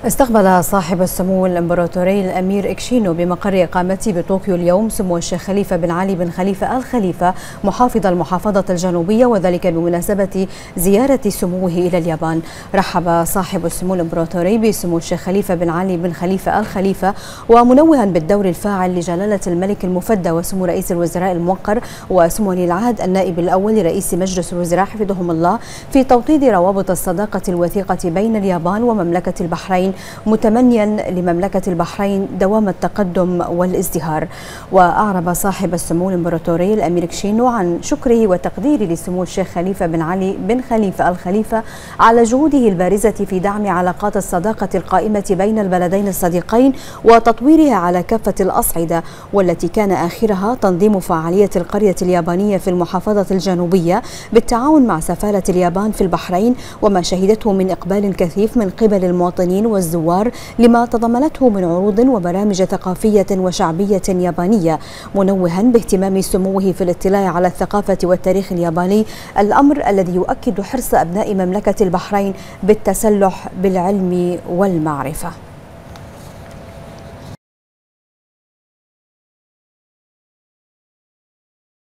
استقبل صاحب السمو الإمبراطوري الأمير إكشينو بمقر إقامته بطوكيو اليوم سمو الشيخ خليفة بن علي بن خليفة آل خليفة محافظ المحافظة الجنوبية، وذلك بمناسبة زيارة سموه إلى اليابان. رحب صاحب السمو الإمبراطوري بسمو الشيخ خليفة بن علي بن خليفة آل خليفة، ومنوها بالدور الفاعل لجلالة الملك المفدى وسمو رئيس الوزراء الموقر وسمو ولي العهد النائب الأول لرئيس مجلس الوزراء حفظهم الله في توطيد روابط الصداقة الوثيقة بين اليابان ومملكة البحرين، متمنيا لمملكة البحرين دوام التقدم والازدهار. وأعرب صاحب السمو الإمبراطوري الأمير إكشينو عن شكره وتقديره لسمو الشيخ خليفة بن علي بن خليفة آل خليفة على جهوده البارزة في دعم علاقات الصداقة القائمة بين البلدين الصديقين وتطويرها على كافة الأصعدة، والتي كان آخرها تنظيم فعالية القرية اليابانية في المحافظة الجنوبية بالتعاون مع سفارة اليابان في البحرين، وما شهدته من إقبال كثيف من قبل المواطنين والزوار لما تضمنته من عروض وبرامج ثقافية وشعبية يابانية، منوها باهتمام سموه في الاطلاع على الثقافة والتاريخ الياباني، الأمر الذي يؤكد حرص أبناء مملكة البحرين بالتسلح بالعلم والمعرفة.